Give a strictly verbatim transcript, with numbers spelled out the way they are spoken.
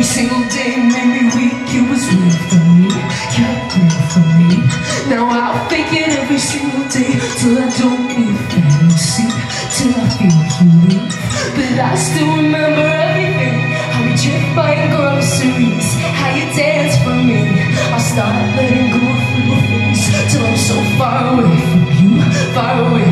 every single day made me weak. It was real for me, yeah, real for me. Now I'll fake it every single day till I don't need fantasy, till I feel you leave. But I still remember everything, how we drift by in groceries, how you dance for me. I'll start letting go of little things till I'm so far away from you, far away